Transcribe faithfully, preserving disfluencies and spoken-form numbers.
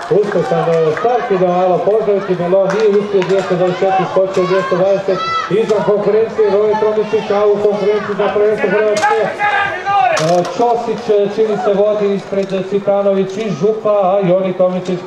Uspešan start, idemo malo pozdraviti, Melo nije uspio dvjesto dvadeset četiri, skočio dvjesto dvadeset, izvan konkurencije, Roje Tomičić, a u konkurenciji za prvenstvo Hrvatske. Ćosić čini se vodi ispred Cvitanović i Župa, a Joni Tomičić